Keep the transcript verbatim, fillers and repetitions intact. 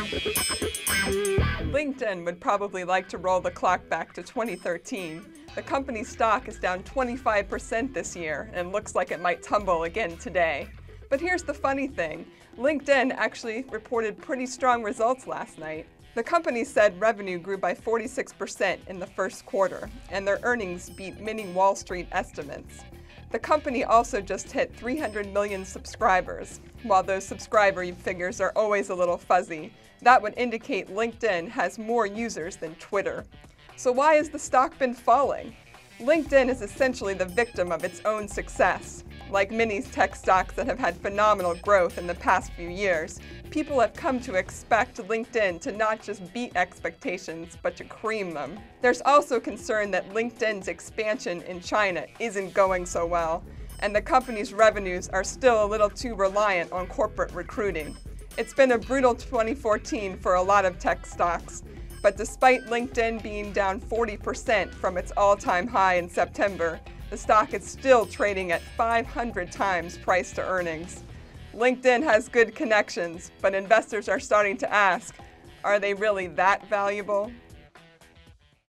LinkedIn would probably like to roll the clock back to twenty thirteen. The company's stock is down twenty-five percent this year and looks like it might tumble again today. But here's the funny thing. LinkedIn actually reported pretty strong results last night. The company said revenue grew by forty-six percent in the first quarter, and their earnings beat many Wall Street estimates. The company also just hit three hundred million subscribers. While those subscriber figures are always a little fuzzy, that would indicate LinkedIn has more users than Twitter. So why has the stock been falling? LinkedIn is essentially the victim of its own success. Like many tech stocks that have had phenomenal growth in the past few years, people have come to expect LinkedIn to not just beat expectations, but to cream them. There's also concern that LinkedIn's expansion in China isn't going so well, and the company's revenues are still a little too reliant on corporate recruiting. It's been a brutal twenty fourteen for a lot of tech stocks, but despite LinkedIn being down forty percent from its all-time high in September, the stock is still trading at five hundred times price to earnings. LinkedIn has good connections, but investors are starting to ask, are they really that valuable?